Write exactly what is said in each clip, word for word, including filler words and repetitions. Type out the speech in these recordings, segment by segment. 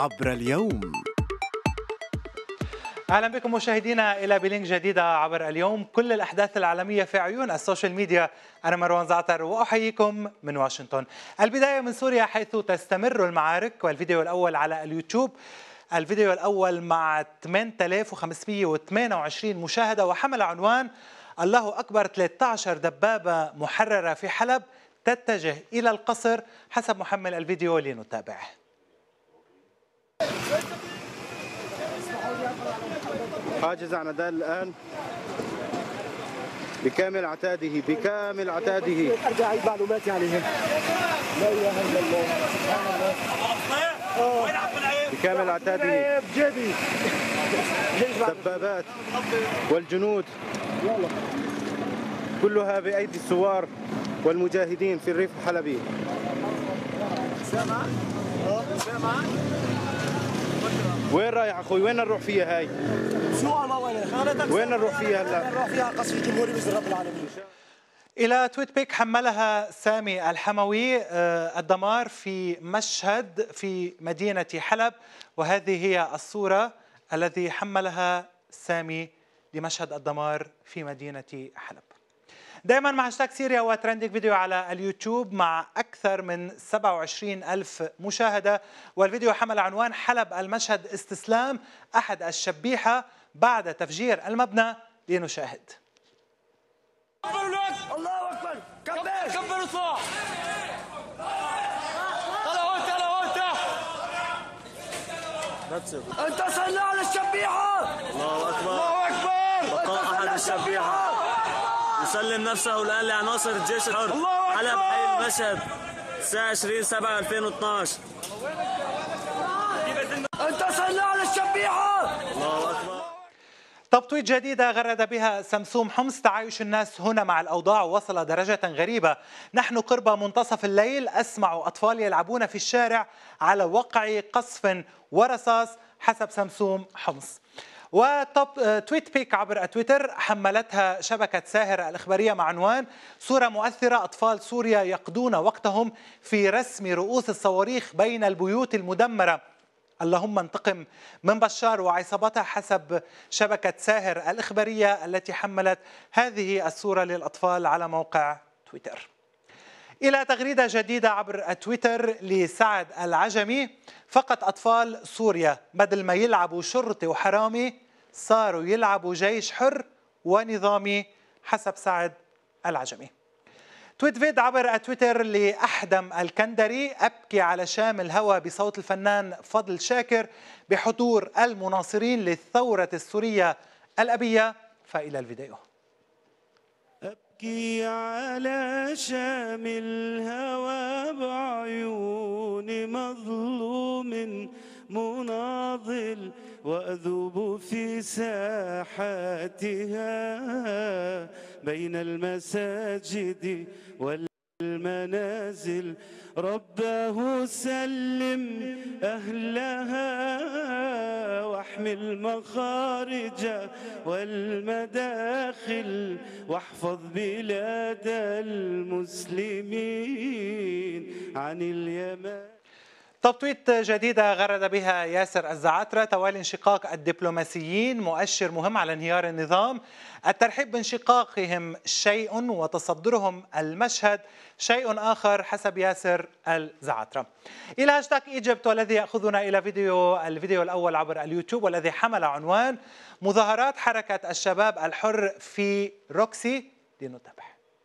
عبر اليوم. أهلا بكم مشاهدينا إلى بلينك جديدة عبر اليوم، كل الأحداث العالمية في عيون السوشيال ميديا. أنا مروان زعتر وأحييكم من واشنطن. البداية من سوريا حيث تستمر المعارك، والفيديو الأول على اليوتيوب، الفيديو الأول مع ثمانية آلاف وخمسمئة وثمانية وعشرين مشاهدة وحمل عنوان الله أكبر، ثلاثة عشر دبابة محررة في حلب تتجه إلى القصر. حسب محمل الفيديو لنتابعه. حاجز عنادال الآن بكامل عتاده بكامل عتاده. ارجع اعيد معلوماتي عليها. لا اله الا الله. بكامل عتاده بجيبي الدبابات والجنود كلها بأيدي الثوار والمجاهدين في الريف الحلبي. سامع؟ سامع؟ وين رايح اخوي؟ وين نروح فيها هاي؟ شو ما وين؟ وين نروح فيها هلا؟ نروح فيها قصر الجمهوري بإذن رب العالمين. إلى تويت بيك حملها سامي الحموي الدمار في مشهد في مدينة حلب، وهذه هي الصورة التي حملها سامي لمشهد الدمار في مدينة حلب. دائما مع هاشتاج سوريا وترندينج فيديو على اليوتيوب مع أكثر من سبعة وعشرين ألف مشاهدة، والفيديو حمل عنوان حلب المشهد استسلام أحد الشبيحة بعد تفجير المبنى. لنشاهد. الله اكبر. كبر كبر اطلع. طلع هون طلع هون تحت. انتصرنا على الشبيحة. الله اكبر. الله اكبر. بقاء احد الشبيحة يسلم نفسه الان لعناصر الجيش الحر. الله أكبر. حلب حي المشهد الساعة عشرين سبعة ألفين واثنعش. انتصرنا على الشبيحة. الله اكبر. طب تويت جديدة غرد بها سمسوم حمص: تعايش الناس هنا مع الأوضاع وصل درجة غريبة، نحن قرب منتصف الليل أسمع أطفال يلعبون في الشارع على وقع قصف ورصاص. حسب سمسوم حمص. وطب تويت بيك عبر تويتر حملتها شبكة ساهر الإخبارية مع عنوان صورة مؤثرة: أطفال سوريا يقضون وقتهم في رسم رؤوس الصواريخ بين البيوت المدمرة، اللهم انتقم من بشار وعصابته. حسب شبكة ساهر الإخبارية التي حملت هذه الصورة للأطفال على موقع تويتر. إلى تغريدة جديدة عبر تويتر لسعد العجمي: فقط أطفال سوريا بدل ما يلعبوا شرطي وحرامي صاروا يلعبوا جيش حر ونظامي. حسب سعد العجمي. تويت فيد عبر تويتر لأحدم الكندري: أبكي على شام الهوى بصوت الفنان فضل شاكر بحضور المناصرين للثورة السورية الأبية. فإلى الفيديو. أبكي على شام الهوى بعيون مظلوم مناضل، وأذوب في ساحاتها بين المساجد والمنازل. رباه سلم أهلها واحمي المخارج والمداخل، واحفظ بلاد المسلمين عن اليمن. طب تويت جديدة غرد بها ياسر الزعاترة: توالي انشقاق الدبلوماسيين مؤشر مهم على انهيار النظام، الترحيب بانشقاقهم شيء وتصدرهم المشهد شيء آخر. حسب ياسر الزعاترة. إلى هاشتاج ايجيبت، والذي يأخذنا إلى فيديو الفيديو الأول عبر اليوتيوب، والذي حمل عنوان مظاهرات حركة الشباب الحر في روكسي. لنتابع.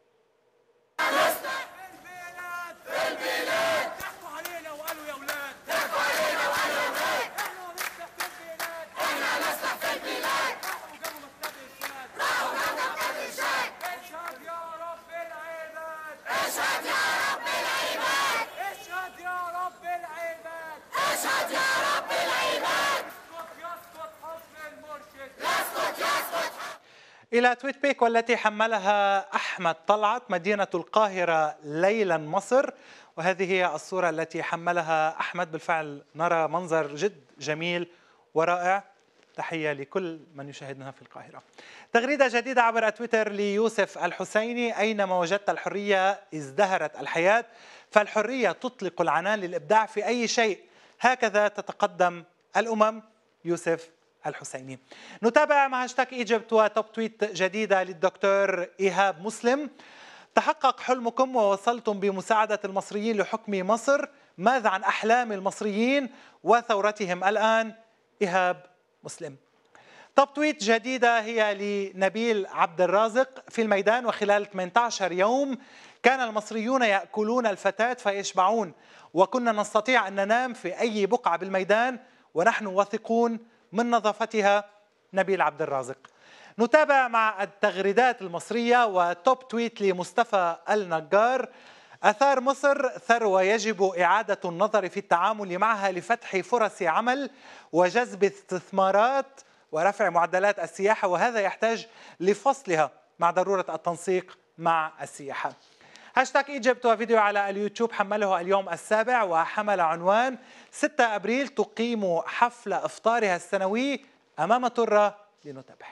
إلى تويت بيك، والتي حملها أحمد طلعت: مدينة القاهرة ليلا مصر. وهذه هي الصورة التي حملها أحمد. بالفعل نرى منظر جد جميل ورائع. تحية لكل من يشاهدنا في القاهرة. تغريدة جديدة عبر تويتر ليوسف الحسيني: أينما وجدت الحرية ازدهرت الحياة، فالحرية تطلق العنان للإبداع في أي شيء، هكذا تتقدم الأمم. يوسف الحسيني. نتابع مع هاشتاج ايجيبت وتوب تويت جديدة للدكتور إيهاب مسلم. تحقق حلمكم ووصلتم بمساعدة المصريين لحكم مصر، ماذا عن أحلام المصريين وثورتهم الآن؟ إيهاب مسلم. توب تويت جديدة هي لنبيل عبد الرازق. في الميدان وخلال ثمانية عشر يوم كان المصريون يأكلون الفتاة فيشبعون، وكنا نستطيع أن ننام في أي بقعة بالميدان ونحن واثقون من نظافتها. نبيل عبد الرازق. نتابع مع التغريدات المصرية وتوب تويت لمصطفى النجار. أثار مصر ثروة يجب إعادة النظر في التعامل معها لفتح فرص عمل وجذب استثمارات ورفع معدلات السياحة، وهذا يحتاج لفصلها مع ضرورة التنسيق مع السياحة. هاشتاج ايجيبت وفيديو على اليوتيوب حمله اليوم السابع وحمل عنوان ستة أبريل تقيم حفل إفطارها السنوي أمام طرة. لنتابع.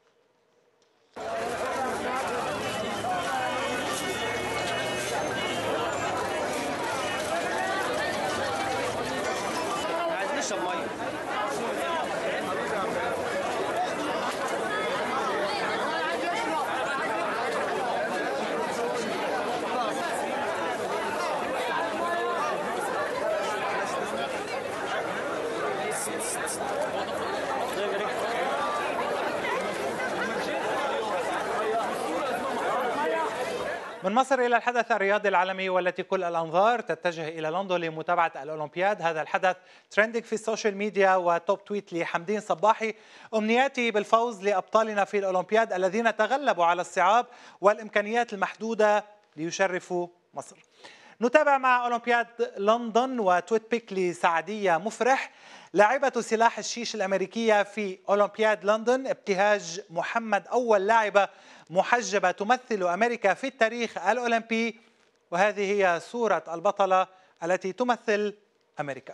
من مصر إلى الحدث الرياضي العالمي والتي كل الأنظار تتجه إلى لندن لمتابعة الأولمبياد. هذا الحدث ترندنج في السوشيال ميديا وتوب تويت لحمدين صباحي. أمنياتي بالفوز لأبطالنا في الأولمبياد الذين تغلبوا على الصعاب والإمكانيات المحدودة ليشرفوا مصر. نتابع مع أولمبياد لندن وتويت بيك لسعدية مفرح. لاعبة سلاح الشيش الأمريكية في أولمبياد لندن ابتهاج محمد، أول لاعبة محجبة تمثل أمريكا في التاريخ الأولمبي، وهذه هي صورة البطلة التي تمثل أمريكا.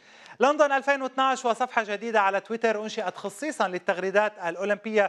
لندن ألفين واثنعش وصفحة جديدة على تويتر أنشئت خصيصا للتغريدات الأولمبية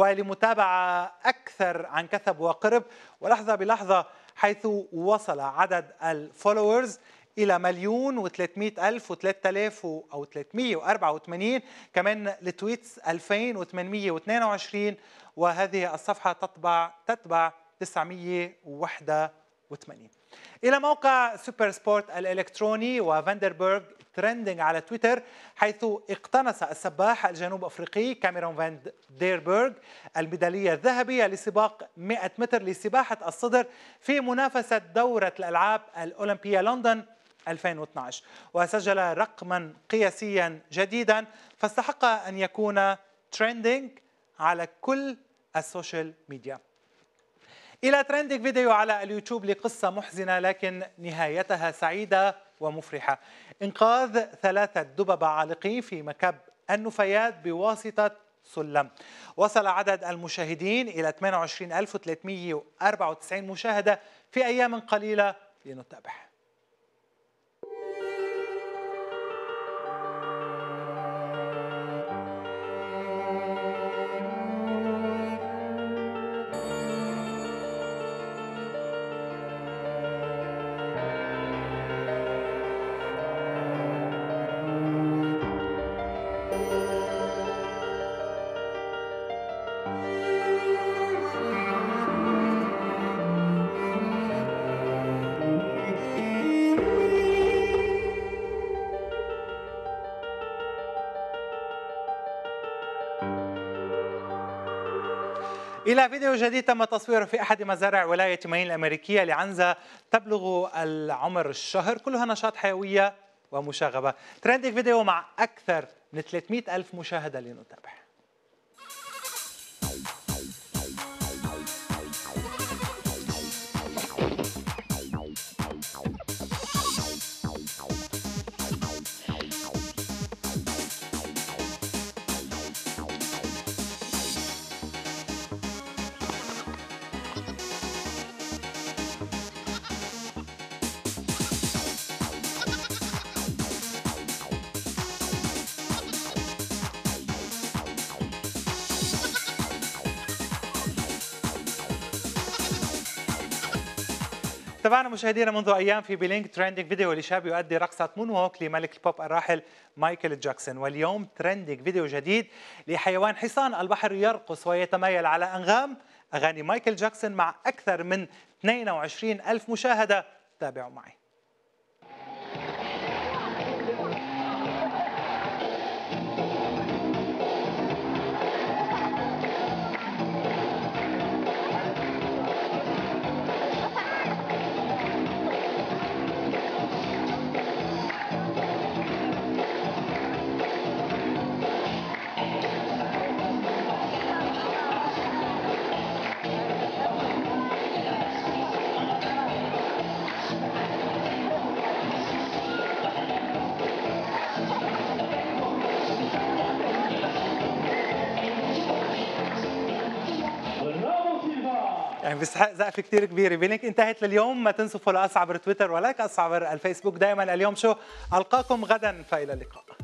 ولمتابعة أكثر عن كثب وقرب ولحظة بلحظة، حيث وصل عدد الفولورز إلى مليون وثلاثمئة ألف وثلاثة آلاف أو ثلاثمئة وأربعة وثمانين، كمان لتويتس ألفين وثمانمئة واثنين وعشرين، وهذه الصفحة تتبع تتبع تسعمئة وواحد وثمانين. إلى موقع سوبر سبورت الإلكتروني وفاندربورغ ترندنج على تويتر، حيث اقتنص السباح الجنوب أفريقي كاميرون فان ديربورغ الميدالية الذهبية لسباق مئة متر لسباحة الصدر في منافسة دورة الألعاب الأولمبية لندن ألفين واثنعش، وسجل رقما قياسيا جديدا فاستحق أن يكون ترندنج على كل السوشيال ميديا. إلى ترندنج فيديو على اليوتيوب لقصة محزنة لكن نهايتها سعيدة ومفرحة. إنقاذ ثلاثة دببة عالقين في مكب النفايات بواسطة سلم. وصل عدد المشاهدين إلى ثمانية وعشرين ألف وثلاثمئة وأربعة وتسعين مشاهدة في أيام قليلة. لنتابع. إلى فيديو جديد تم تصويره في أحد مزارع ولاية مين الأمريكية لعنزة تبلغ العمر الشهر، كلها نشاط حيوية ومشاغبة. ترندنج فيديو مع أكثر من ثلاثمئة ألف مشاهدة. لنتابع. تابعنا مشاهدينا منذ ايام في بلينك ترندنج فيديو لشاب يؤدي رقصه مون ووك لملك البوب الراحل مايكل جاكسون، واليوم ترندنج فيديو جديد لحيوان حصان البحر يرقص ويتمايل على انغام اغاني مايكل جاكسون مع اكثر من اثنين وعشرين ألف مشاهده. تابعوا معي. يعني بيستحق سقف كثير كبيره. بلينك انتهت لليوم، ما تنسوا فولو اس عبر تويتر ولايك اس عبر الفيسبوك. دائما اليوم شو، القاكم غدا، فالى اللقاء.